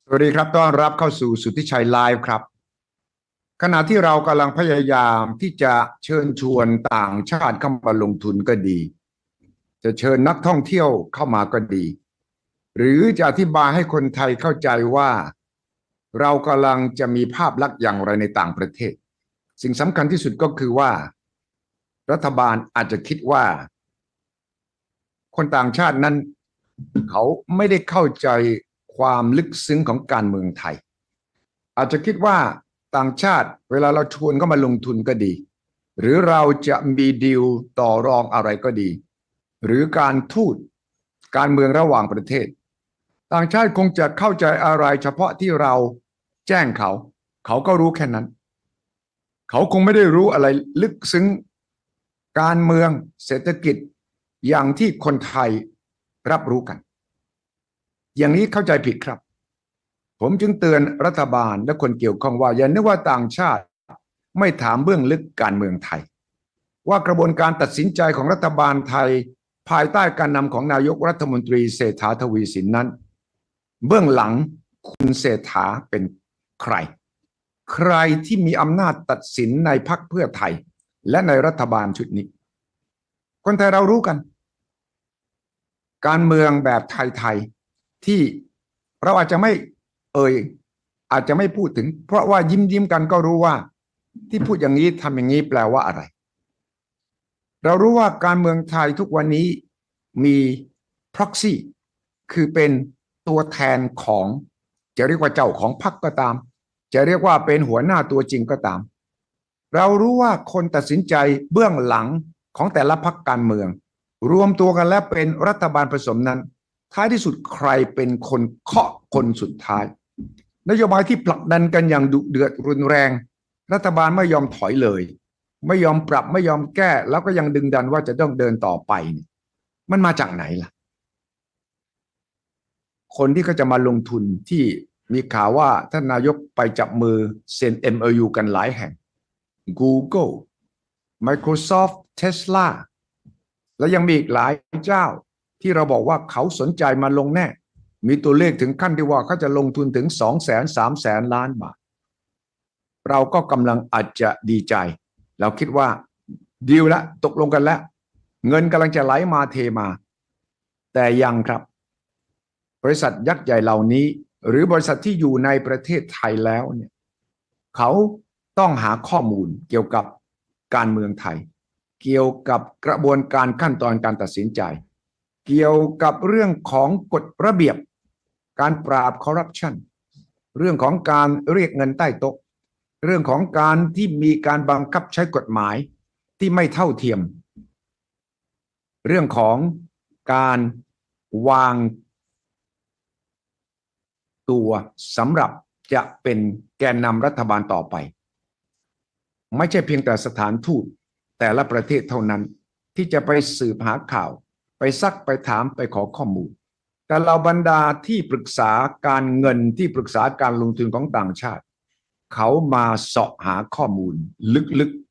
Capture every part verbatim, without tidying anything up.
สวัสดีครับต้อนรับเข้าสู่สุทธิชัยไลฟ์ครับขณะที่เรากำลังพยายามที่จะเชิญชวนต่างชาติเข้ามาลงทุนก็ดีจะเชิญนักท่องเที่ยวเข้ามาก็ดีหรือจะอธิบายให้คนไทยเข้าใจว่าเรากำลังจะมีภาพลักษณ์อย่างไรในต่างประเทศสิ่งสำคัญที่สุดก็คือว่ารัฐบาลอาจจะคิดว่าคนต่างชาตินั้นเขาไม่ได้เข้าใจความลึกซึ้งของการเมืองไทยอาจจะคิดว่าต่างชาติเวลาเราชวนเข้ามาลงทุนก็ดีหรือเราจะมีดีลต่อรองอะไรก็ดีหรือการทูตการเมืองระหว่างประเทศต่างชาติคงจะเข้าใจอะไรเฉพาะที่เราแจ้งเขาเขาก็รู้แค่นั้นเขาคงไม่ได้รู้อะไรลึกซึ้งการเมืองเศรษฐกิจอย่างที่คนไทยรับรู้กันอย่างนี้เข้าใจผิดครับผมจึงเตือนรัฐบาลและคนเกี่ยวข้องว่าอย่านึกว่าต่างชาติไม่ถามเบื้องลึกการเมืองไทยว่ากระบวนการตัดสินใจของรัฐบาลไทยภายใต้การนำของนายกรัฐมนตรีเศรษฐาทวีสินนั้นเบื้องหลังคุณเศรษฐาเป็นใครใครที่มีอำนาจตัดสินในพรรคเพื่อไทยและในรัฐบาลชุดนี้คนไทยเรารู้กันการเมืองแบบไทยๆที่เราอาจจะไม่เอ่ยอาจจะไม่พูดถึงเพราะว่ายิ้มยิ้มกันก็รู้ว่าที่พูดอย่างนี้ทำอย่างนี้แปลว่าอะไรเรารู้ว่าการเมืองไทยทุกวันนี้มี proxy คือเป็นตัวแทนของจะเรียกว่าเจ้าของพรรคก็ตามจะเรียกว่าเป็นหัวหน้าตัวจริงก็ตามเรารู้ว่าคนตัดสินใจเบื้องหลังของแต่ละพรรคการเมืองรวมตัวกันแล้วเป็นรัฐบาลผสมนั้นท้ายที่สุดใครเป็นคนเคาะคนสุดท้ายนโยบายที่ผลักดันกันอย่างดุเดือดรุนแรงรัฐบาลไม่ยอมถอยเลยไม่ยอมปรับไม่ยอมแก้แล้วก็ยังดึงดันว่าจะต้องเดินต่อไปมันมาจากไหนล่ะคนที่เขาจะมาลงทุนที่มีข่าวว่าท่านนายกไปจับมือเซ็น เอ็ม โอ ยู กันหลายแห่ง Google Microsoft Tesla แล้วยังมีอีกหลายเจ้าที่เราบอกว่าเขาสนใจมาลงแน่มีตัวเลขถึงขั้นที่ว่าเขาจะลงทุนถึงสองแสนสามแสนล้านบาทเราก็กำลังอาจจะดีใจเราคิดว่าดีลแล้วตกลงกันแล้วเงินกำลังจะไหลมาเทมาแต่ยังครับบริษัทยักษ์ใหญ่เหล่านี้หรือบริษัทที่อยู่ในประเทศไทยแล้วเนี่ยเขาต้องหาข้อมูลเกี่ยวกับการเมืองไทยเกี่ยวกับกระบวนการขั้นตอนการตัดสินใจเกี่ยวกับเรื่องของกฎระเบียบการปราบคอร์รัปชันเรื่องของการเรียกเงินใต้โต๊ะเรื่องของการที่มีการบังคับใช้กฎหมายที่ไม่เท่าเทียมเรื่องของการวางตัวสำหรับจะเป็นแกนนำรัฐบาลต่อไปไม่ใช่เพียงแต่สถานทูตแต่ละประเทศเท่านั้นที่จะไปสืบหาข่าวไปซักไปถามไปขอข้อมูลแต่เราบรรดาที่ปรึกษาการเงินที่ปรึกษาการลงทุนของต่างชาติเขามาเสาะหาข้อมูลลึก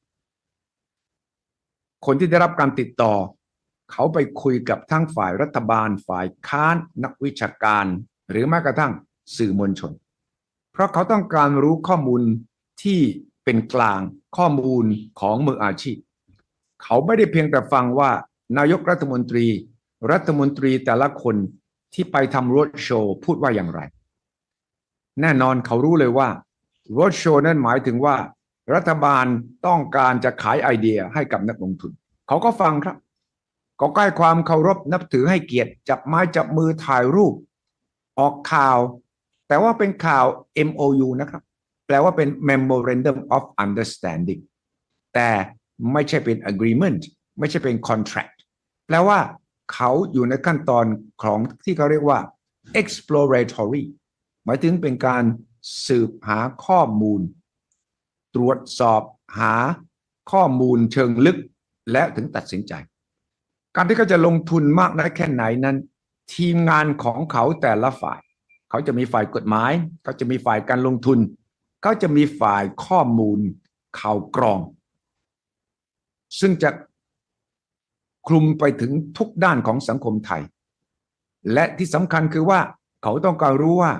ๆคนที่ได้รับการติดต่อเขาไปคุยกับทั้งฝ่ายรัฐบาลฝ่ายค้านนักวิชาการหรือแม้กระทั่งสื่อมวลชนเพราะเขาต้องการรู้ข้อมูลที่เป็นกลางข้อมูลของมืออาชีพเขาไม่ได้เพียงแต่ฟังว่านายกรัฐมนตรีรัฐมนตรีแต่ละคนที่ไปทำโรดโชว์พูดว่าอย่างไรแน่นอนเขารู้เลยว่าโรดโชว์นั้นหมายถึงว่ารัฐบาลต้องการจะขายไอเดียให้กับนักลงทุนเขาก็ฟังครับเขาใกล้ความเคารพนับถือให้เกียรติจับไม้จับมือถ่ายรูปออกข่าวแต่ว่าเป็นข่าว เอ็ม โอ ยู นะครับแปลว่าเป็น Memorandum of Understanding แต่ไม่ใช่เป็น agreement ไม่ใช่เป็น contract แปลว่าเขาอยู่ในขั้นตอนของที่เขาเรียกว่า exploratory หมายถึงเป็นการสืบหาข้อมูลตรวจสอบหาข้อมูลเชิงลึกและถึงตัดสินใจการที่เขาจะลงทุนมากน้อยแค่ไหนนั้นทีมงานของเขาแต่ละฝ่ายเขาจะมีฝ่ายกฎหมายเขาจะมีฝ่ายการลงทุนเขาจะมีฝ่ายข้อมูลข่าวกรองซึ่งจะคลุมไปถึงทุกด้านของสังคมไทยและที่สำคัญคือว่าเขาต้องการรู้ว่า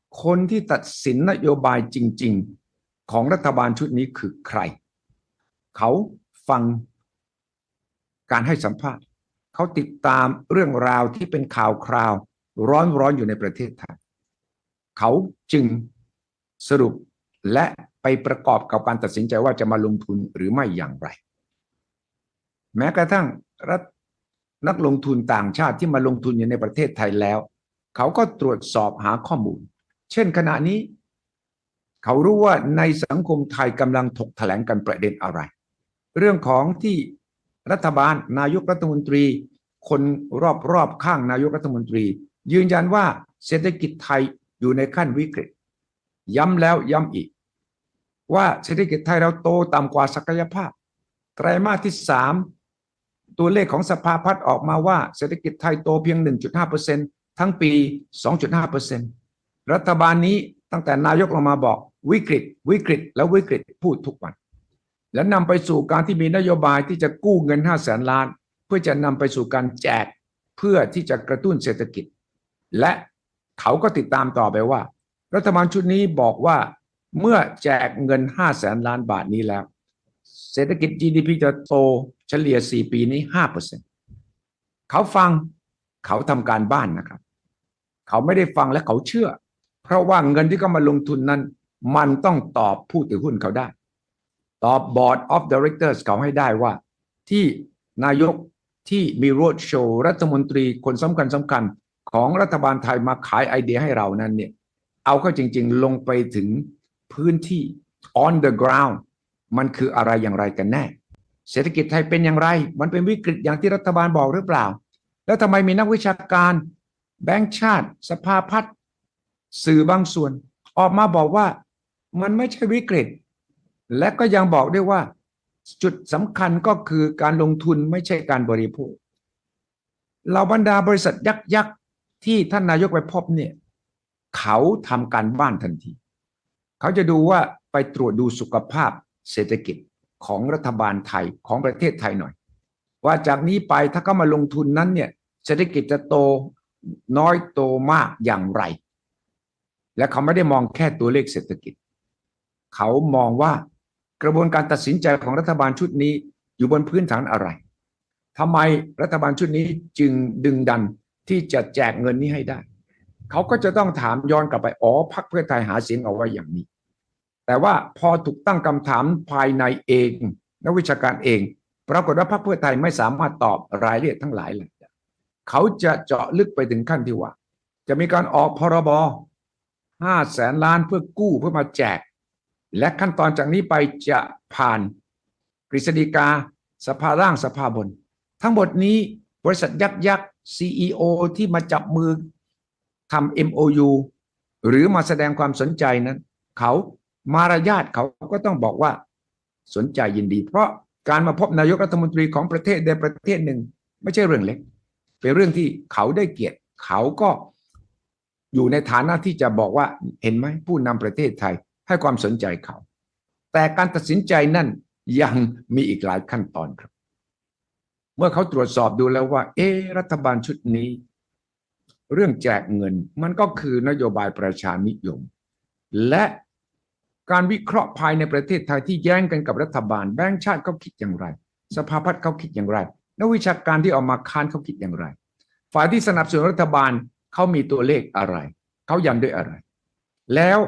คนที่ตัดสินนโยบายจริงๆของรัฐบาลชุดนี้คือใครเขาฟังการให้สัมภาษณ์เขาติดตามเรื่องราวที่เป็นข่าวคราวร้อนร้อนอยู่ในประเทศไทยเขาจึงสรุปและไปประกอบกับการตัดสินใจว่าจะมาลงทุนหรือไม่อย่างไรแม้กระทั่งรัฐนักลงทุนต่างชาติที่มาลงทุนอยู่ในประเทศไทยแล้วเขาก็ตรวจสอบหาข้อมูลเช่นขณะนี้เขารู้ว่าในสังคมไทยกำลังถกแถลงกันประเด็นอะไรเรื่องของที่รัฐบาลนายกรัฐมนตรีคนรอบๆข้างนายกรัฐมนตรียืนยันว่าเศรษฐกิจไทยอยู่ในขั้นวิกฤตย้ำแล้วย้ำอีกว่าเศรษฐกิจไทยเราโตต่ำกว่าศักยภาพไตรมาสที่สามตัวเลขของสภาพัฒน์ออกมาว่าเศรษฐกิจไทยโตเพียง หนึ่งจุดห้าเปอร์เซ็นต์ ทั้งปี สองจุดห้าเปอร์เซ็นต์ รัฐบาลนี้ตั้งแต่นายกลงมาบอกวิกฤตวิกฤตแล้ววิกฤตพูดทุกวันและนำไปสู่การที่มีนโยบายที่จะกู้เงินห้าแสนล้านเพื่อจะนำไปสู่การแจกเพื่อที่จะกระตุ้นเศรษฐกิจและเขาก็ติดตามต่อไปว่ารัฐบาลชุดนี้บอกว่าเมื่อแจกเงินห้าแสนล้านบาทนี้แล้วเศรษฐกิจ จี ดี พี จะโตเฉลี่ยสี่ปีนี้ ห้าเปอร์เซ็นต์ เขาฟังเขาทำการบ้านนะครับเขาไม่ได้ฟังและเขาเชื่อเพราะว่าเงินที่เขามาลงทุนนั้นมันต้องตอบผู้ถือหุ้นเขาได้ตอบ Board of Directors เขาให้ได้ว่าที่นายกที่มีโรดโชว์รัฐมนตรีคนสำคัญสำคัญของรัฐบาลไทยมาขายไอเดียให้เรานั้นเนี่ยเอาเข้าจริงๆลงไปถึงพื้นที่ on the ground มันคืออะไรอย่างไรกันแน่เศรษฐกิจไทยเป็นอย่างไรมันเป็นวิกฤตอย่างที่รัฐบาลบอกหรือเปล่าแล้วทำไมมีนักวิชาการแบงก์ชาติสภาพัฒน์สื่อบางส่วนออกมาบอกว่ามันไม่ใช่วิกฤตและก็ยังบอกด้วยว่าจุดสำคัญก็คือการลงทุนไม่ใช่การบริโภคเหล่าบรรดาบริษัทยักษ์ยักษ์ที่ท่านนายกไปพบเนี่ยเขาทำการบ้านทันทีเขาจะดูว่าไปตรวจดูสุขภาพเศรษฐกิจของรัฐบาลไทยของประเทศไทยหน่อยว่าจากนี้ไปถ้าเขามาลงทุนนั้นเนี่ยเศรษฐกิจจะโตน้อยโตมากอย่างไรและเขาไม่ได้มองแค่ตัวเลขเศรษฐกิจเขามองว่ากระบวนการตัดสินใจของรัฐบาลชุดนี้อยู่บนพื้นฐานอะไรทำไมรัฐบาลชุดนี้จึงดึงดันที่จะแจกเงินนี้ให้ได้เขาก็จะต้องถามย้อนกลับไปอ๋อพรรคเพื่อไทยหาเสียงเอาไว้อย่างนี้แต่ว่าพอถูกตั้งคำถามภายในเองนักวิชาการเองปรากฏว่าพรรคเพื่อไทยไม่สามารถตอบรายละเอียดทั้งหลายเลยเขาจะเจาะลึกไปถึงขั้นที่ว่าจะมีการออกพรบห้าแสนล้านเพื่อกู้เพื่อมาแจกและขั้นตอนจากนี้ไปจะผ่านกฤษฎีกาสภาล่างสภาบนทั้งหมดนี้บริษัทยักษ์ยักษ์ ซี อี โอ ที่มาจับมือทำ เอ็ม โอ ยู หรือมาแสดงความสนใจนั้นเขามารยาทเขาก็ต้องบอกว่าสนใจยินดีเพราะการมาพบนายกรัฐมนตรีของประเทศใดประเทศหนึ่งไม่ใช่เรื่องเล็กเป็นเรื่องที่เขาได้เกียรติเขาก็อยู่ในฐานะที่จะบอกว่าเห็นไหมผู้นำประเทศไทยให้ความสนใจเขาแต่การตัดสินใจนั่นยังมีอีกหลายขั้นตอนครับเมื่อเขาตรวจสอบดูแล้วว่าเอ๊ะรัฐบาลชุดนี้เรื่องแจกเงินมันก็คือนโยบายประชานิยมและการวิเคราะห์ภายในประเทศไทยที่แย้งกันกับรัฐบาลแบงก์ชาติเขาคิดอย่างไรสภาพัฒน์เขาคิดอย่างไรนักวิชาการที่ออกมาค้านเขาคิดอย่างไรฝ่ายที่สนับสนุนรัฐบาลเขามีตัวเลขอะไรเขายันด้วยอะไรแล้ว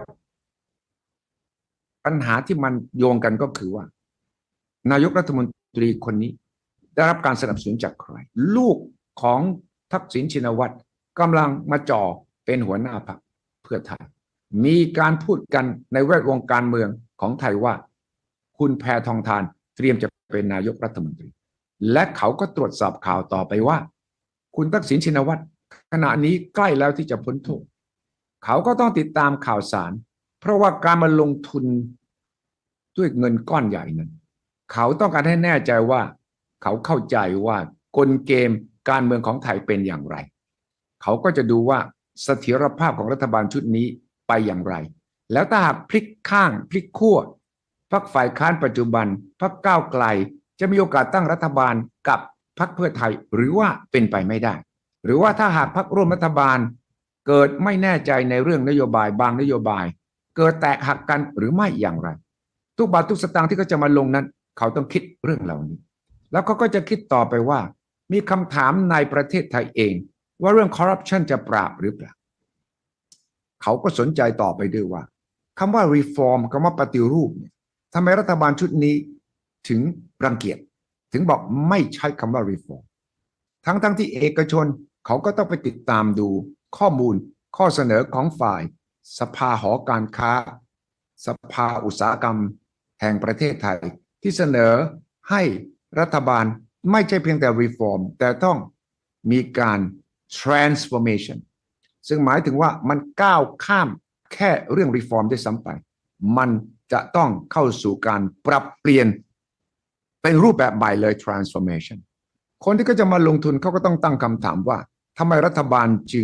ปัญหาที่มันโยงกันก็คือว่านายกรัฐมนตรีคนนี้ได้รับการสนับสนุนจากใครลูกของทักษิณชินวัตรกำลังมาจ่อเป็นหัวหน้าพรรคเพื่อไทยมีการพูดกันในแวดวงการเมืองของไทยว่าคุณแพทองธารเตรียมจะเป็นนายกรัฐมนตรีและเขาก็ตรวจสอบข่าวต่อไปว่าคุณทักษิณชินวัตรขณะนี้ใกล้แล้วที่จะพ้นโทษเขาก็ต้องติดตามข่าวสารเพราะว่าการมาลงทุนด้วยเงินก้อนใหญ่นั้นเขาต้องการให้แน่ใจว่าเขาเข้าใจว่ากลเกมการเมืองของไทยเป็นอย่างไรเขาก็จะดูว่าเสถียรภาพของรัฐบาลชุดนี้ไปอย่างไรแล้วถ้าหากพลิกข้างพลิกขั้วพรรคฝ่ายค้านปัจจุบันพรรคก้าวไกลจะมีโอกาสตั้งรัฐบาลกับพรรคเพื่อไทยหรือว่าเป็นไปไม่ได้หรือว่าถ้าหากพรรคร่วมรัฐบาลเกิดไม่แน่ใจในเรื่องนโยบายบางนโยบายเกิดแตกหักกันหรือไม่อย่างไรทุกบาททุกสตางค์ที่เขาจะมาลงนั้นเขาต้องคิดเรื่องเหล่านี้แล้วเขาก็จะคิดต่อไปว่ามีคำถามในประเทศไทยเองว่าเรื่องคอร์รัปชันจะปราบหรือเปล่าเขาก็สนใจต่อไปด้วยว่าคำว่า reform คำว่าปฏิรูปเนี่ยทำไมรัฐบาลชุดนี้ถึงรังเกียจถึงบอกไม่ใช้คำว่า reform ทั้งทั้งที่เอกชนเขาก็ต้องไปติดตามดูข้อมูลข้อเสนอของฝ่ายสภาหอการค้าสภาอุตสาหกรรมแห่งประเทศไทยที่เสนอให้รัฐบาลไม่ใช่เพียงแต่ reform แต่ต้องมีการ transformation ซึ่งหมายถึงว่ามันก้าวข้ามแค่เรื่อง reform ได้ซ้ำไปมันจะต้องเข้าสู่การปรับเปลี่ยนเป็นรูปแบบใหม่เลย transformation คนที่ก็จะมาลงทุนเขาก็ต้องตั้งคำถามว่าทำไมรัฐบาลจึง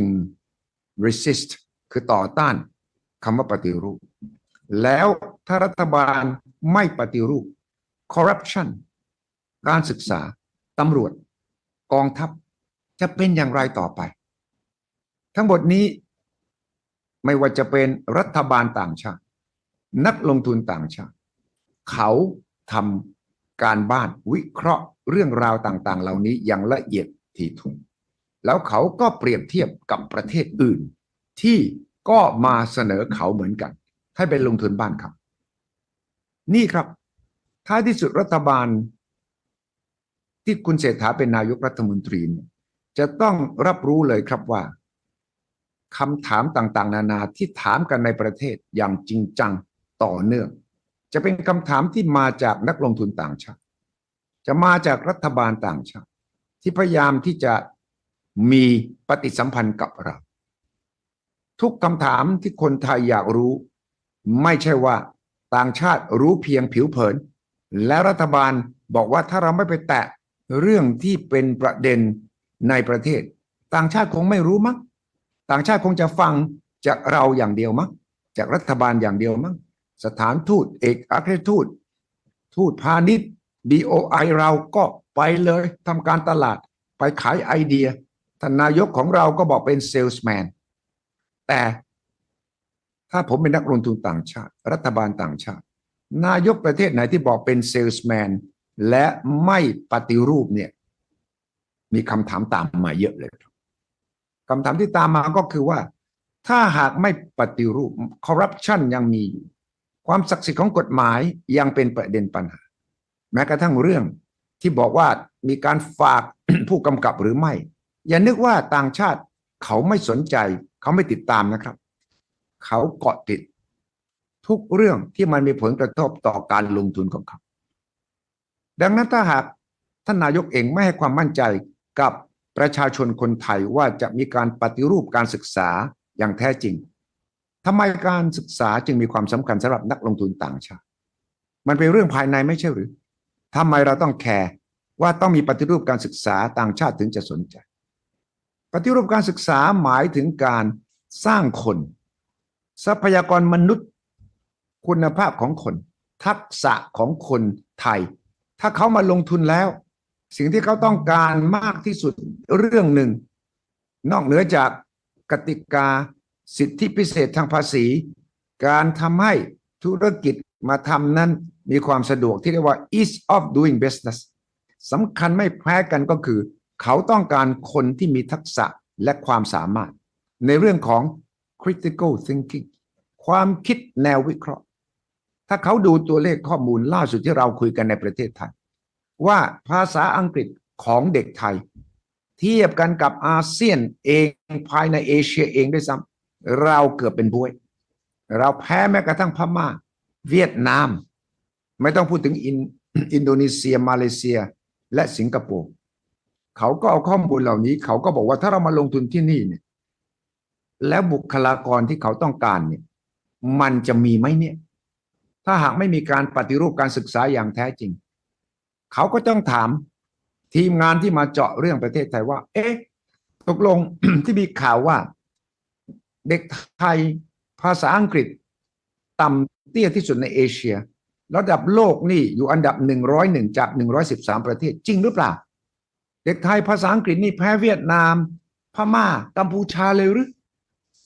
resist คือต่อต้านคำว่าปฏิรูปแล้วถ้ารัฐบาลไม่ปฏิรูป corruption การศึกษาตำรวจกองทัพจะเป็นอย่างไรต่อไปทั้งหมดนี้ไม่ว่าจะเป็นรัฐบาลต่างชาตินักลงทุนต่างชาติเขาทำการบ้านวิเคราะห์เรื่องราวต่างๆเหล่านี้อย่างละเอียดถี่ถ้วนแล้วเขาก็เปรียบเทียบกับประเทศอื่นที่ก็มาเสนอเขาเหมือนกันให้ไปลงทุนบ้านเขานี่ครับท้ายที่สุดรัฐบาลที่คุณเศรษฐาเป็นนายกรัฐมนตรีจะต้องรับรู้เลยครับว่าคำถามต่างๆนานาที่ถามกันในประเทศอย่างจริงจังต่อเนื่องจะเป็นคำถามที่มาจากนักลงทุนต่างชาติจะมาจากรัฐบาลต่างชาติที่พยายามที่จะมีปฏิสัมพันธ์กับเราทุกคำถามที่คนไทยอยากรู้ไม่ใช่ว่าต่างชาติรู้เพียงผิวเผินและรัฐบาลบอกว่าถ้าเราไม่ไปแตะเรื่องที่เป็นประเด็นในประเทศต่างชาติคงไม่รู้มั้งต่างชาติคงจะฟังจากเราอย่างเดียวมั้งจากรัฐบาลอย่างเดียวมั้งสถานทูตเอกอัครราชทูตทูตพาณิชย์ บี โอ ไอ เราก็ไปเลยทำการตลาดไปขายไอเดียท่านนายกของเราก็บอกเป็นเซลส์แมนแต่ถ้าผมเป็นนักลงทุนต่างชาติรัฐบาลต่างชาตินายกประเทศไหนที่บอกเป็นเซลส์แมนและไม่ปฏิรูปเนี่ยมีคำถามตามมาเยอะเลยคำถามที่ตามมาก็คือว่าถ้าหากไม่ปฏิรูปคอร์รัปชันยังมีอยู่ความศักดิ์สิทธิ์ของกฎหมายยังเป็นประเด็นปัญหาแม้กระทั่งเรื่องที่บอกว่ามีการฝาก ผู้กำกับหรือไม่อย่านึกว่าต่างชาติเขาไม่สนใจเขาไม่ติดตามนะครับเขาเกาะติดทุกเรื่องที่มันมีผลกระทบต่อการลงทุนของเขาดังนั้นถ้าหากท่านนายกเองไม่ให้ความมั่นใจกับประชาชนคนไทยว่าจะมีการปฏิรูปการศึกษาอย่างแท้จริงทำไมการศึกษาจึงมีความสำคัญสำหรับนักลงทุนต่างชาติมันเป็นเรื่องภายในไม่ใช่หรือทำไมเราต้องแคร์ว่าต้องมีปฏิรูปการศึกษาต่างชาติถึงจะสนใจปฏิรูปการศึกษาหมายถึงการสร้างคนทรัพยากรมนุษย์คุณภาพของคนทักษะของคนไทยถ้าเขามาลงทุนแล้วสิ่งที่เขาต้องการมากที่สุดเรื่องหนึ่งนอกเหนือจากกติกาสิทธิพิเศษทางภาษีการทำให้ธุรกิจมาทำนั้นมีความสะดวกที่เรียกว่า ease of doing business สำคัญไม่แพ้กันก็คือเขาต้องการคนที่มีทักษะและความสามารถในเรื่องของ critical thinking ความคิดแนววิเคราะห์ถ้าเขาดูตัวเลขข้อมูลล่าสุดที่เราคุยกันในประเทศไทยว่าภาษาอังกฤษของเด็กไทยเทียบกันกับอาเซียนเองภายในเอเชียเองด้วยซ้ำเราเกือบเป็นบวยเราแพ้แม้กระทั่งพม่าเวียดนามไม่ต้องพูดถึงอินอินโดนีเซียมาเลเซียและสิงคโปร์เขาก็เอาข้อมูลเหล่านี้เขาก็บอกว่าถ้าเรามาลงทุนที่นี่เนี่ยแล้วบุคลากรที่เขาต้องการเนี่ยมันจะมีไหมเนี่ยถ้าหากไม่มีการปฏิรูปการศึกษาอย่างแท้จริงเขาก็ต้องถามทีมงานที่มาเจาะเรื่องประเทศไทยว่าเอ๊ะตกลง ที่มีข่าวว่าเด็กไทยภาษาอังกฤษต่ำเตี้ยที่สุดในเอเชียระดับโลกนี่อยู่อันดับหนึ่งร้อยเอ็ดจากหนึ่งร้อยสิบสามประเทศจริงหรือเปล่าเด็กไทยภาษาอังกฤษนี่แพ้เวียดนามพม่ากัมพูชาเลยหรือ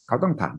เขาต้องถาม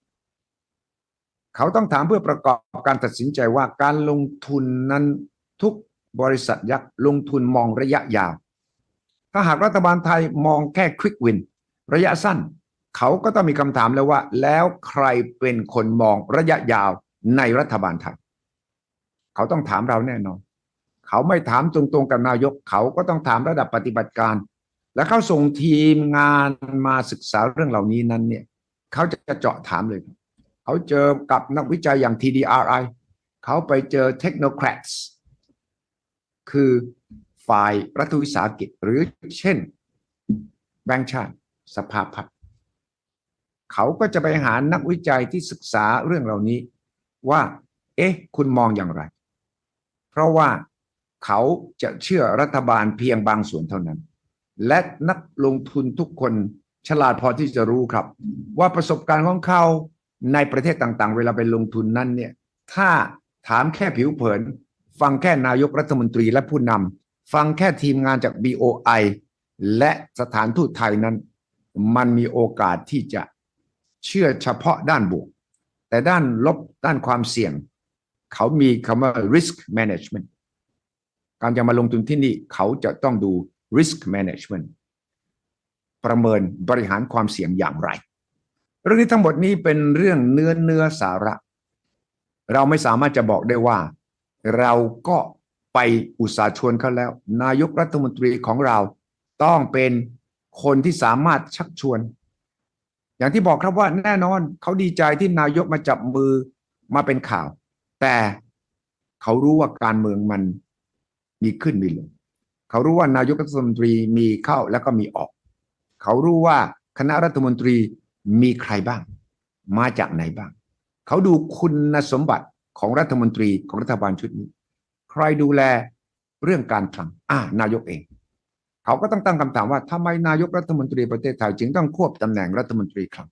เขาต้องถามเพื่อประกอบการตัดสินใจว่าการลงทุนนั้นทุกบริษัทยักษ์ลงทุนมองระยะยาวถ้าหากรัฐบาลไทยมองแค่ควิกวินระยะสั้นเขาก็ต้องมีคำถามแล้วว่าแล้วใครเป็นคนมองระยะยาวในรัฐบาลไทยเขาต้องถามเราแน่นอนเขาไม่ถามตรงๆกับนายกเขาก็ต้องถามระดับปฏิบัติการและเขาส่งทีมงานมาศึกษาเรื่องเหล่านี้นั้นเนี่ยเขาจะเจาะถามเลยเขาเจอกับนักวิจัยอย่าง ที ดี อาร์ ไอ เขาไปเจอ Technocrats คือฝ่ายรัฐวิสาหกิจหรือเช่นแบงก์ชาติสภาพัฒน์เขาก็จะไปหานักวิจัยที่ศึกษาเรื่องเหล่านี้ว่าเอ๊ะคุณมองอย่างไรเพราะว่าเขาจะเชื่อรัฐบาลเพียงบางส่วนเท่านั้นและนักลงทุนทุกคนฉลาดพอที่จะรู้ครับว่าประสบการณ์ของเขาในประเทศต่างๆเวลาไปลงทุนนั้นเนี่ยถ้าถามแค่ผิวเผินฟังแค่นายกรัฐมนตรีและผู้นำฟังแค่ทีมงานจาก บี โอ ไอ และสถานทูตไทยนั้นมันมีโอกาสที่จะเชื่อเฉพาะด้านบวกแต่ด้านลบด้านความเสี่ยงเขามีคำว่า risk management การจะมาลงทุนที่นี่เขาจะต้องดู risk management ประเมินบริหารความเสี่ยงอย่างไรเรื่องนี้ทั้งหมดนี้เป็นเรื่องเนื้อเนื้อสาระเราไม่สามารถจะบอกได้ว่าเราก็ไปอุตสาห์ชวนเขาแล้วนายกรัฐมนตรีของเราต้องเป็นคนที่สามารถชักชวนอย่างที่บอกครับว่าแน่นอนเขาดีใจที่นายกมาจับมือมาเป็นข่าวแต่เขารู้ว่าการเมืองมันมีขึ้นมีลงเขารู้ว่านายกรัฐมนตรีมีเข้าแล้วก็มีออกเขารู้ว่าคณะรัฐมนตรีมีใครบ้างมาจากไหนบ้างเขาดูคุณสมบัติของรัฐมนตรีของรัฐบาลชุดนี้ใครดูแลเรื่องการคลังอ่านายกเองเขาก็ต้องตั้งคำถามว่าทำไมนายกรัฐมนตรีประเทศไทยจึงต้องควบตำแหน่งรัฐมนตรีคลัง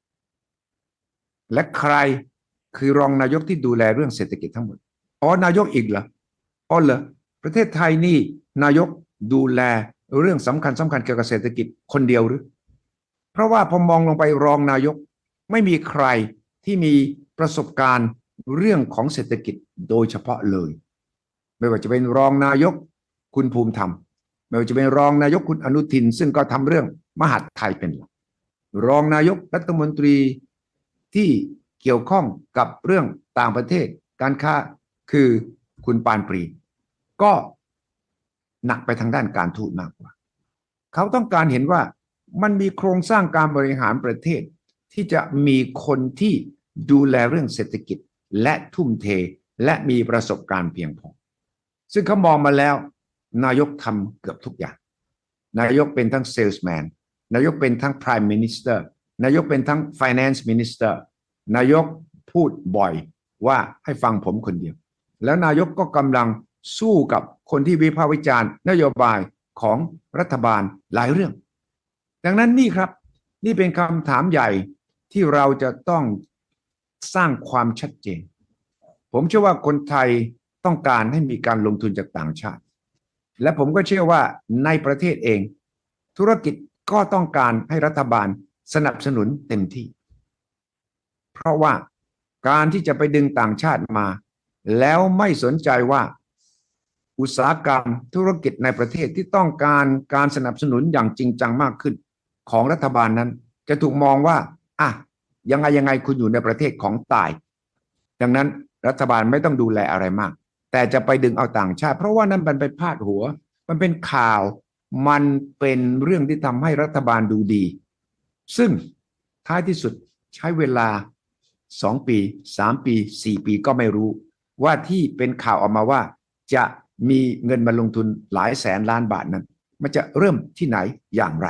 และใครคือรองนายกที่ดูแลเรื่องเศรษฐกิจทั้งหมดอ๋อนายกอีกเหรออ๋อเหรอประเทศไทยนี่นายกดูแลเรื่องสำคัญสำคัญเกี่ยวกับเศรษฐกิจคนเดียวหรือเพราะว่าพอมองลงไปรองนายกไม่มีใครที่มีประสบการณ์เรื่องของเศรษฐกิจโดยเฉพาะเลยไม่ว่าจะเป็นรองนายกคุณภูมิธรรมไม่ว่าจะเป็นรองนายกคุณอนุทินซึ่งก็ทำเรื่องมหาดไทยเป็นหลักรองนายกรัฐมนตรีที่เกี่ยวข้องกับเรื่องต่างประเทศการค้าคือคุณปานปรีก็หนักไปทางด้านการทูตมากกว่าเขาต้องการเห็นว่ามันมีโครงสร้างการบริหารประเทศที่จะมีคนที่ดูแลเรื่องเศรษฐกิจและทุ่มเทและมีประสบการณ์เพียงพอซึ่งเขามองมาแล้วนายกทำเกือบทุกอย่างนายกเป็นทั้ง salesman นายกเป็นทั้ง prime minister นายกเป็นทั้ง finance minister นายกพูดบ่อยว่าให้ฟังผมคนเดียวแล้วนายกก็กำลังสู้กับคนที่วิพากษ์วิจารณ์นโยบายของรัฐบาลหลายเรื่องดังนั้นนี่ครับนี่เป็นคำถามใหญ่ที่เราจะต้องสร้างความชัดเจนผมเชื่อว่าคนไทยต้องการให้มีการลงทุนจากต่างชาติและผมก็เชื่อว่าในประเทศเองธุรกิจก็ต้องการให้รัฐบาลสนับสนุนเต็มที่เพราะว่าการที่จะไปดึงต่างชาติมาแล้วไม่สนใจว่าอุตสาหกรรมธุรกิจในประเทศที่ต้องการการสนับสนุนอย่างจริงจังมากขึ้นของรัฐบาลนั้นจะถูกมองว่าอ่ะยังไงยังไงคุณอยู่ในประเทศของตายดังนั้นรัฐบาลไม่ต้องดูแลอะไรมากแต่จะไปดึงเอาต่างชาติเพราะว่านั่นมันไปพาดหัวมันเป็นข่าวมันเป็นเรื่องที่ทำให้รัฐบาลดูดีซึ่งท้ายที่สุดใช้เวลาสองปีสามปีสี่ปีก็ไม่รู้ว่าที่เป็นข่าวออกมาว่าจะมีเงินมาลงทุนหลายแสนล้านบาทนั้นมันจะเริ่มที่ไหนอย่างไร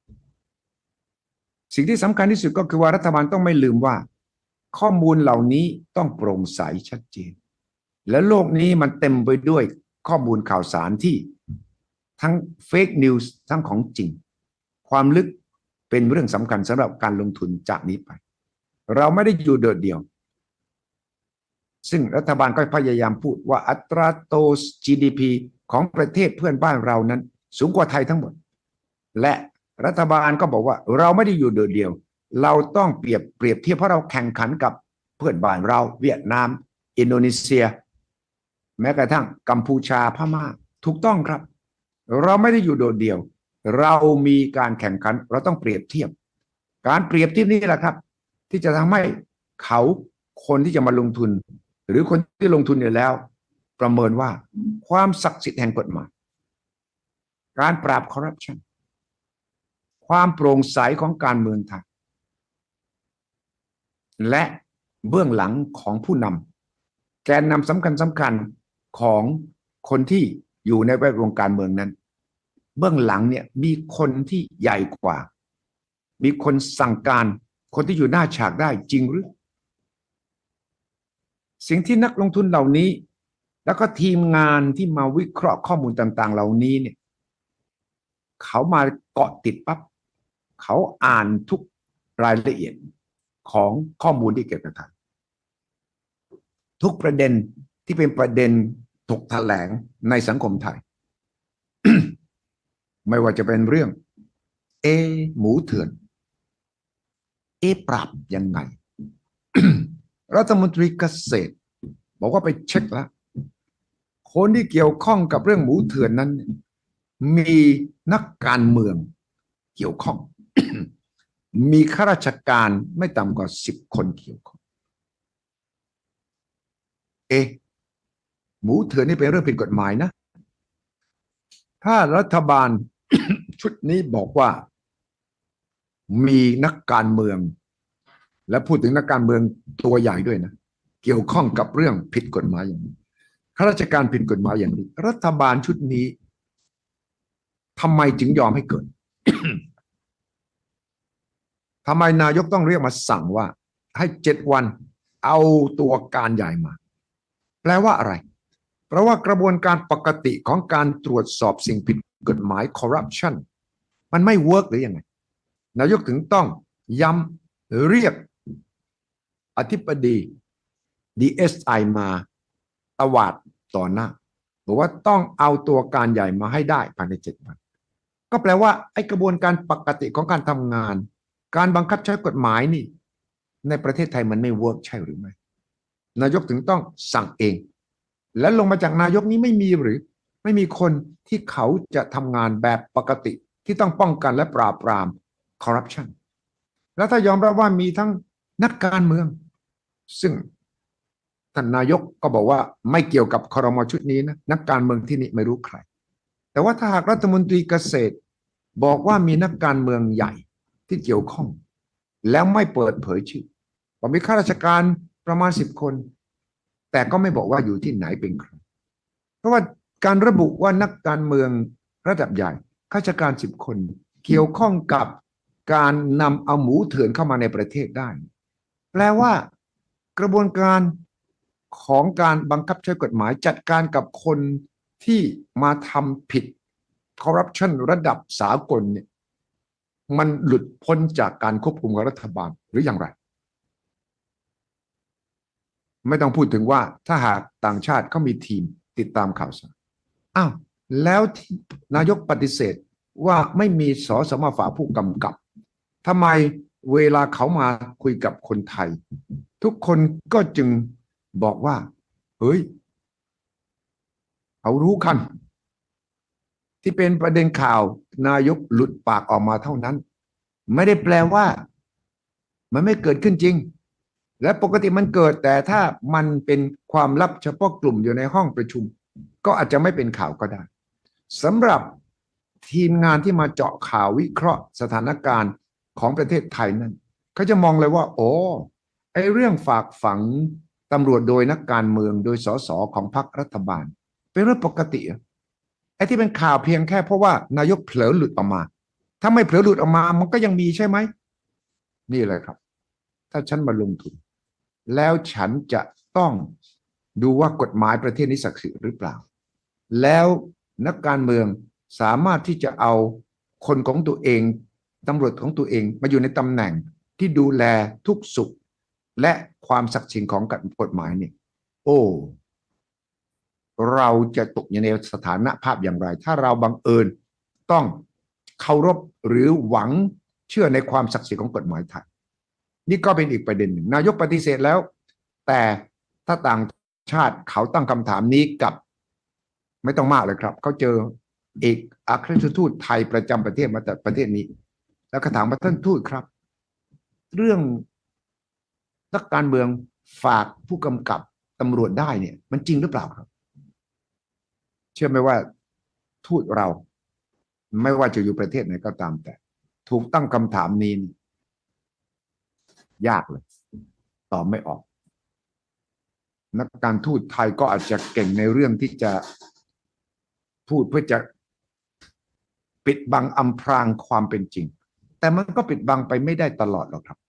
สิ่งที่สำคัญที่สุดก็คือว่ารัฐบาลต้องไม่ลืมว่าข้อมูลเหล่านี้ต้องโปร่งใสชัดเจนและโลกนี้มันเต็มไปด้วยข้อมูลข่าวสารที่ทั้งเฟกนิวส์ทั้งของจริงความลึกเป็นเรื่องสำคัญสำหรับการลงทุนจากนี้ไปเราไม่ได้อยู่โดดเดี่ยวซึ่งรัฐบาลก็พยายามพูดว่าอัตราโต จี ดี พี ของประเทศเพื่อนบ้านเรานั้นสูงกว่าไทยทั้งหมดและรัฐบาลก็บอกว่าเราไม่ได้อยู่โดดเดี่ยวเราต้องเปรียบเปรียบเทียบเพราะเราแข่งขันกับเพื่อนบ้านเราเวียดนามอินโดนีเซียแม้กระทั่งกัมพูชาพม่าถูกต้องครับเราไม่ได้อยู่โดดเดี่ยวเรามีการแข่งขันเราต้องเปรียบเทียบการเปรียบเทียบนี่แหละครับที่จะทำให้เขาคนที่จะมาลงทุนหรือคนที่ลงทุนอยู่แล้วประเมินว่าความศักดิ์สิทธิ์แห่งกฎหมายการปราบคอร์รัปชันความโปร่งใสของการเมืองไทยและเบื้องหลังของผู้นำแกนนำสำคัญสำคัญของคนที่อยู่ในแวดวงการเมืองนั้นเบื้องหลังเนี่ยมีคนที่ใหญ่กว่ามีคนสั่งการคนที่อยู่หน้าฉากได้จริงหรือสิ่งที่นักลงทุนเหล่านี้แล้วก็ทีมงานที่มาวิเคราะห์ข้อมูลต่างๆเหล่านี้เนี่ยเขามาเกาะติดปั๊บเขาอ่านทุกรายละเอียดของข้อมูลที่เก็บกันทุกประเด็นที่เป็นประเด็นถกแถลงในสังคมไทย ไม่ว่าจะเป็นเรื่องเอหมูเถื่อนเอปรับยังไง รัฐมนตรีเกษตรบอกว่าไปเช็คแล้วคนที่เกี่ยวข้องกับเรื่องหมูเถื่อนนั้นมีนักการเมืองเกี่ยวข้อง มีข้าราชการไม่ต่ำกว่าสิบคนเกี่ยวข้องเอ๊ะหมูเถื่อนนี่เป็นเรื่องผิดกฎหมายนะถ้ารัฐบาล ชุดนี้บอกว่ามีนักการเมืองและพูดถึงนักการเมืองตัวใหญ่ด้วยนะเกี่ยวข้องกับเรื่องผิดกฎหมายอย่างนี้ข้าราชการผิดกฎหมายอย่างนี้รัฐบาลชุดนี้ทำไมจึงยอมให้เกิด ทำไมนายกต้องเรียกมาสั่งว่าให้เจ็ดวันเอาตัวการใหญ่มาแปลว่าอะไรเพราะว่ากระบวนการปกติของการตรวจสอบสิ่งผิดกฎหมายคอร์รัปชันมันไม่เวิร์กหรือยังไงนายกถึงต้องย้ำเรียกอธิบดี ดี เอส ไอ มาตวาดต่อหน้าบอกว่าต้องเอาตัวการใหญ่มาให้ได้ภายในเจ็ดวันก็แปลว่าไอ้กระบวนการปกติของการทำงานการบังคับใช้กฎหมายนี่ในประเทศไทยมันไม่เวิร์กใช่หรือไม่นายกถึงต้องสั่งเองและลงมาจากนายกนี้ไม่มีหรือไม่มีคนที่เขาจะทำงานแบบปกติที่ต้องป้องกันและปราบปรามคอร์รัปชันแล้วถ้ายอมรับว่ามีทั้งนักการเมืองซึ่งท่านนายกก็บอกว่าไม่เกี่ยวกับครม.ชุดนี้นะนักการเมืองที่นี่ไม่รู้ใครแต่ว่าถ้าหากรัฐมนตรีเกษตรบอกว่ามีนักการเมืองใหญ่ที่เกี่ยวข้องแล้วไม่เปิดเผยชื่อว่ามีข้าราชการประมาณสิบคนแต่ก็ไม่บอกว่าอยู่ที่ไหนเป็นใครเพราะว่าการระบุว่านักการเมืองระดับใหญ่ข้าราชการสิบคนเกี่ยวข้องกับการนำเอาหมูเถื่อนเข้ามาในประเทศได้แปลว่ากระบวนการของการบังคับใช้กฎหมายจัดการกับคนที่มาทำผิดคอร์รัปชันระดับสากลเนี่ยมันหลุดพ้นจากการควบคุมของรัฐบาลหรืออย่างไรไม่ต้องพูดถึงว่าถ้าหากต่างชาติเขามีทีมติดตามข่าวสารอ้าวแล้วนายกปฏิเสธว่าไม่มีสสมฝผู้กำกับทำไมเวลาเขามาคุยกับคนไทยทุกคนก็จึงบอกว่าเฮ้ยเขารู้กันที่เป็นประเด็นข่าวนายกหลุดปากออกมาเท่านั้นไม่ได้แปลว่ามันไม่เกิดขึ้นจริงและปกติมันเกิดแต่ถ้ามันเป็นความลับเฉพาะกลุ่มอยู่ในห้องประชุมก็อาจจะไม่เป็นข่าวก็ได้สำหรับทีมงานที่มาเจาะข่าววิเคราะห์สถานการณ์ของประเทศไทยนั้นเขาจะมองเลยว่าโอ้ไอ้เรื่องฝากฝังตำรวจโดยนักการเมืองโดยสสของพรรครัฐบาลเป็นเรื่องปกติไอ้ที่เป็นข่าวเพียงแค่เพราะว่านายกเผลอหลุดออกมาถ้าไม่เผลอหลุดออกมามันก็ยังมีใช่ไหมนี่เลยครับถ้าฉันมาลงทุนแล้วฉันจะต้องดูว่ากฎหมายประเทศนี้ศักดิ์สิทธิ์หรือเปล่าแล้วนักการเมืองสามารถที่จะเอาคนของตัวเองตำรวจของตัวเองมาอยู่ในตำแหน่งที่ดูแลทุกสุขและความศักดิ์สิทธิ์ของกฎหมายนี่โอ้เราจะตกอยู่ในสถานะภาพอย่างไรถ้าเราบังเอิญต้องเคารพหรือหวังเชื่อในความศักดิ์สิทธิ์ของกฎหมายไทยนี่ก็เป็นอีกประเด็นหนึ่งนายกปฏิเสธแล้วแต่ถ้าต่างชาติเขาตั้งคำถามนี้กับไม่ต้องมากเลยครับเขาเจอเอกอัครราชทูตไทยประจำประเทศมาจากประเทศนี้แล้วก็ถามว่าท่านทูตครับเรื่องนักการเมืองฝากผู้กำกับตำรวจได้เนี่ยมันจริงหรือเปล่าครับเชื่อไหมว่าทูตเราไม่ว่าจะอยู่ประเทศไหนก็ตามแต่ถูกตั้งคำถามนี้ยากเลยตอบไม่ออกนักการทูตไทยก็อาจจะเก่งในเรื่องที่จะพูดเพื่อจะปิดบังอำพรางความเป็นจริงแต่มันก็ปิดบังไปไม่ได้ตลอดหรอกครับ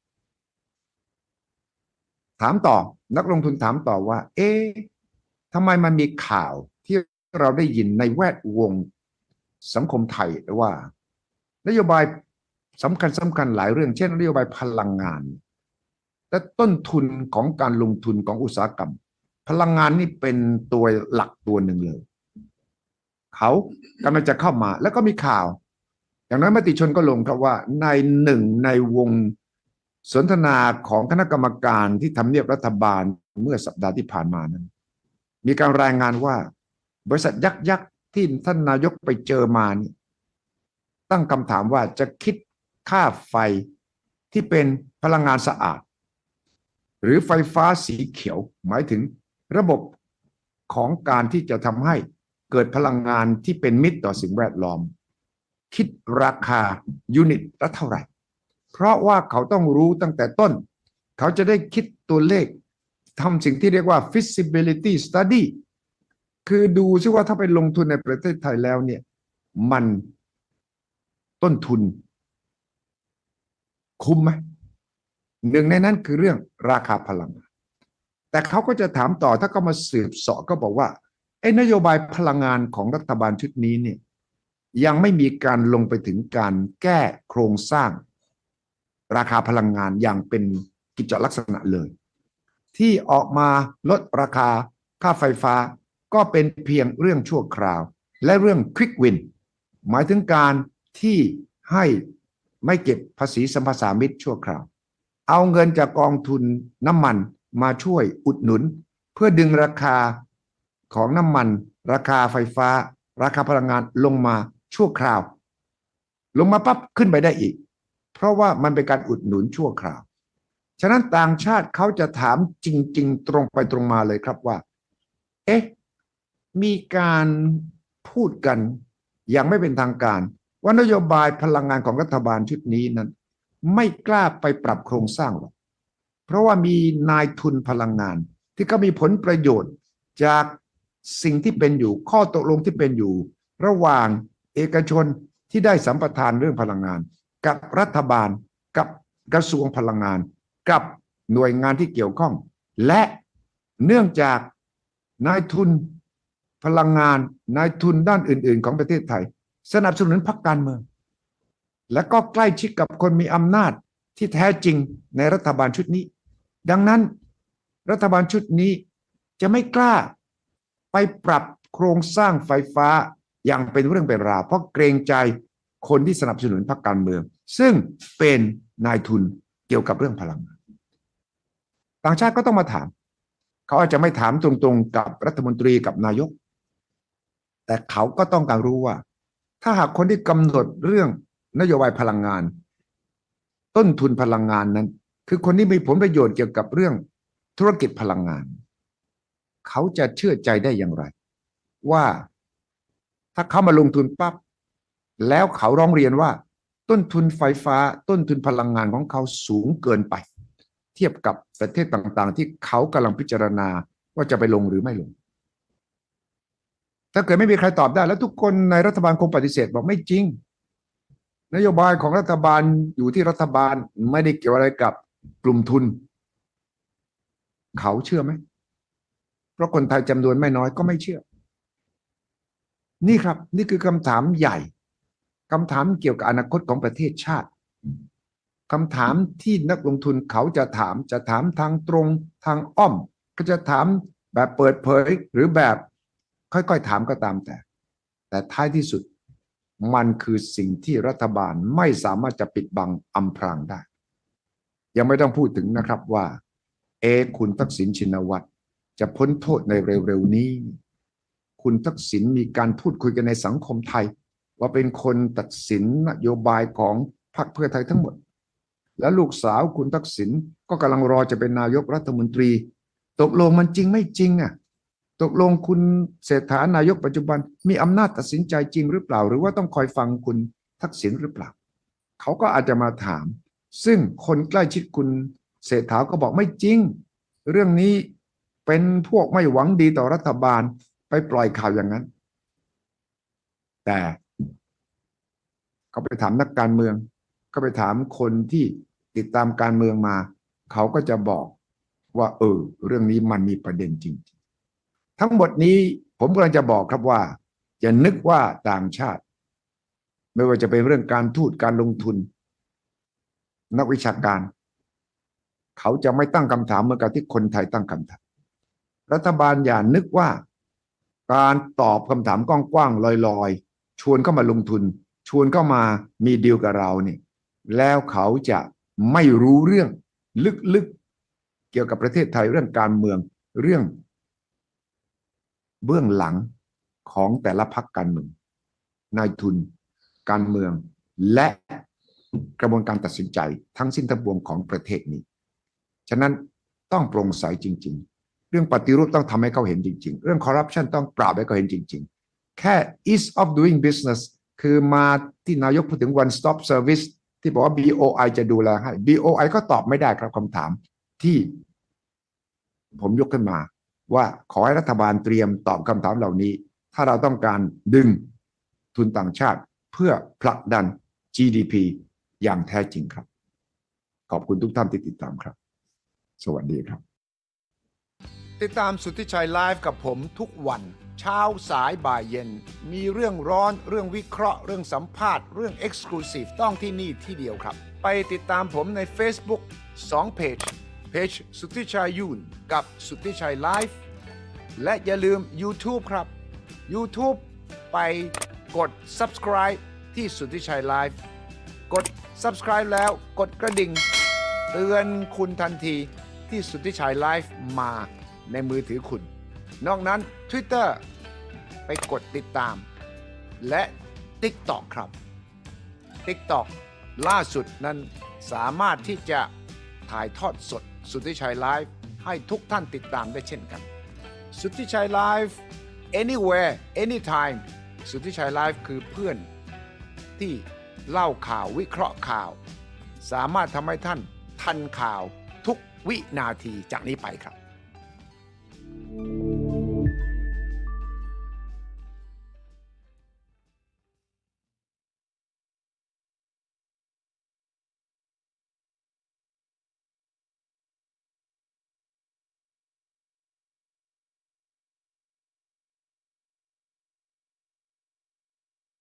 ถามต่อนักลงทุนถามต่อว่าเอ๊ะทำไมมันมีข่าวที่เราได้ยินในแวดวงสังคมไทยว่านโยบายสำคัญสำคัญหลายเรื่องเช่นนโยบายพลังงานและต้นทุนของการลงทุนของอุตสาหกรรมพลังงานนี่เป็นตัวหลักตัวหนึ่งเลยเขากำลังจะเข้ามาแล้วก็มีข่าวอย่างน้อยมติชนก็ลงครับว่าในหนึ่งในวงสนทนาของคณะกรรมการที่ทำเนียบรัฐบาลเมื่อสัปดาห์ที่ผ่านมานั้นมีการรายงานว่าบริษัทยักษ์ยักษ์ที่ท่านนายกไปเจอมานี่ตั้งคำถามว่าจะคิดค่าไฟที่เป็นพลังงานสะอาดหรือไฟฟ้าสีเขียวหมายถึงระบบของการที่จะทำให้เกิดพลังงานที่เป็นมิตรต่อสิ่งแวดล้อมคิดราคายูนิตละเท่าไหร่เพราะว่าเขาต้องรู้ตั้งแต่ต้นเขาจะได้คิดตัวเลขทำสิ่งที่เรียกว่า feasibility study คือดูซิว่าถ้าไปลงทุนในประเทศไทยแล้วเนี่ยมันต้นทุนคุ้มไหมหนึ่งในนั้นคือเรื่องราคาพลังงานแต่เขาก็จะถามต่อถ้าเขามาสืบเสาะก็บอกว่าไอ้นโยบายพลังงานของรัฐบาลชุดนี้เนี่ยยังไม่มีการลงไปถึงการแก้โครงสร้างราคาพลังงานอย่างเป็นกิจลักษณะเลยที่ออกมาลดราคาค่าไฟฟ้าก็เป็นเพียงเรื่องชั่วคราวและเรื่อง quick win หมายถึงการที่ให้ไม่เก็บภาษีสัมปทานมิตรชั่วคราวเอาเงินจากกองทุนน้ำมันมาช่วยอุดหนุนเพื่อดึงราคาของน้ำมันราคาไฟฟ้าราคาพลังงานลงมาชั่วคราวลงมาปั๊บขึ้นไปได้อีกเพราะว่ามันเป็นการอุดหนุนชั่วคราวฉะนั้นต่างชาติเขาจะถามจริงๆตรงไปตรงมาเลยครับว่าเอ๊ะมีการพูดกันอย่างไม่เป็นทางการว่านโยบายพลังงานของรัฐบาลชุดนี้นั้นไม่กล้าไปปรับโครงสร้างหรอกเพราะว่ามีนายทุนพลังงานที่ก็มีผลประโยชน์จากสิ่งที่เป็นอยู่ข้อตกลงที่เป็นอยู่ระหว่างเอกชนที่ได้สัมปทานเรื่องพลังงานกับรัฐบาลกับกระทรวงพลังงานกับหน่วยงานที่เกี่ยวข้องและเนื่องจากนายทุนพลังงานนายทุนด้านอื่นๆของประเทศไทยสนับสนุนพรรคการเมืองและก็ใกล้ชิดกับคนมีอำนาจที่แท้จริงในรัฐบาลชุดนี้ดังนั้นรัฐบาลชุดนี้จะไม่กล้าไปปรับโครงสร้างไฟฟ้าอย่างเป็นเรื่องเป็นราวเพราะเกรงใจคนที่สนับสนุนพรรคการเมืองซึ่งเป็นนายทุนเกี่ยวกับเรื่องพลังงานต่างชาติก็ต้องมาถามเขาอาจจะไม่ถามตรงๆกับรัฐมนตรีกับนายกแต่เขาก็ต้องการรู้ว่าถ้าหากคนที่กำหนดเรื่องนโยบายพลังงานต้นทุนพลังงานนั้นคือคนที่มีผลประโยชน์เกี่ยวกับเรื่องธุรกิจพลังงานเขาจะเชื่อใจได้อย่างไรว่าถ้าเขามาลงทุนปั๊บแล้วเขาร้องเรียนว่าต้นทุนไฟฟ้าต้นทุนพลังงานของเขาสูงเกินไปเทียบกับประเทศต่างๆที่เขากำลังพิจารณาว่าจะไปลงหรือไม่ลงถ้าเกิดไม่มีใครตอบได้แล้วทุกคนในรัฐบาลคงปฏิเสธบอกไม่จริงนโยบายของรัฐบาลอยู่ที่รัฐบาลไม่ได้เกี่ยวอะไรกับกลุ่มทุนเขาเชื่อไหมเพราะคนไทยจำนวนไม่น้อยก็ไม่เชื่อนี่ครับนี่คือคำถามใหญ่คำถามเกี่ยวกับอนาคตของประเทศชาติคำถามที่นักลงทุนเขาจะถามจะถามทางตรงทางอ้อมก็จะถามแบบเปิดเผยหรือแบบค่อยๆถามก็ตามแต่แต่ท้ายที่สุดมันคือสิ่งที่รัฐบาลไม่สามารถจะปิดบังอำพรางได้ยังไม่ต้องพูดถึงนะครับว่าเอคุณทักษิณชินวัตรจะพ้นโทษในเร็วๆนี้คุณทักษิณมีการพูดคุยกันในสังคมไทยว่าเป็นคนตัดสินนโยบายของพรรคเพื่อไทยทั้งหมดและลูกสาวคุณทักษิณก็กำลังรอจะเป็นนายกรัฐมนตรีตกลงมันจริงไม่จริงอ่ะตกลงคุณเศรษฐานายกปัจจุบันมีอำนาจตัดสินใจจริงหรือเปล่าหรือว่าต้องคอยฟังคุณทักษิณหรือเปล่าเขาก็อาจจะมาถามซึ่งคนใกล้ชิดคุณเศรษฐาก็บอกไม่จริงเรื่องนี้เป็นพวกไม่หวังดีต่อรัฐบาลไปปล่อยข่าวอย่างนั้นแต่เขาไปถามนักการเมืองก็ไปถามคนที่ติดตามการเมืองมาเขาก็จะบอกว่าเออเรื่องนี้มันมีประเด็นจริงทั้งหมดนี้ผมกำลังจะบอกครับว่าอย่านึกว่าต่างชาติไม่ว่าจะเป็นเรื่องการทูตการลงทุนนักวิชาการเขาจะไม่ตั้งคำถามเหมือนกับที่คนไทยตั้งคำถามรัฐบาลอย่านึกว่าการตอบคำถามกว้างๆลอยๆชวนเข้ามาลงทุนชวนเข้ามามีดีลกับเราเนี่ยแล้วเขาจะไม่รู้เรื่องลึกๆเกี่ยวกับประเทศไทยเรื่องการเมืองเรื่องเบื้องหลังของแต่ละพรรคการเมืองนายทุนการเมืองและกระบวนการตัดสินใจทั้งสิ้นทั้งปวงของประเทศนี้ฉะนั้นต้องโปร่งใสจริงๆเรื่องปฏิรูปต้องทำให้เขาเห็นจริงๆเรื่องคอร์รัปชันต้องปราบให้เขาเห็นจริงๆแค่ ease of doing business คือมาที่นายกพูดถึง one stop service ที่บอกว่า บี โอ ไอ จะดูแลให้ บี โอ ไอ ก็ตอบไม่ได้ครับคำถามที่ผมยกขึ้นมาว่าขอให้รัฐบาลเตรียมตอบคำถามเหล่านี้ถ้าเราต้องการดึงทุนต่างชาติเพื่อผลักดัน จี ดี พี อย่างแท้จริงครับขอบคุณทุกท่านที่ติดตามครับสวัสดีครับติดตามสุทธิชัยไลฟ์กับผมทุกวันเช้าสายบ่ายเย็นมีเรื่องร้อนเรื่องวิเคราะห์เรื่องสัมภาษณ์เรื่อง Exclusive ต้องที่นี่ที่เดียวครับไปติดตามผมใน Facebook สองเพจเพจสุทธิชัยยุ่นกับสุทธิชัยไลฟ์และอย่าลืม YouTube ครับ YouTube ไปกด Subscribe ที่สุทธิชัยไลฟ์กด Subscribe แล้วกดกระดิ่งเตือนคุณทันทีที่สุทธิชัยไลฟ์มาในมือถือคุณนอกนั้น Twitter ไปกดติดตามและ TikTok ครับ TikTok ล่าสุดนั้นสามารถที่จะถ่ายทอดสดสุทธิชัยไลฟ์ให้ทุกท่านติดตามได้เช่นกันสุทธิชัยไลฟ์ anywhere anytime สุทธิชัยไลฟ์คือเพื่อนที่เล่าข่าววิเคราะห์ข่าวสามารถทำให้ท่านทันข่าวทุกวินาทีจากนี้ไปครับ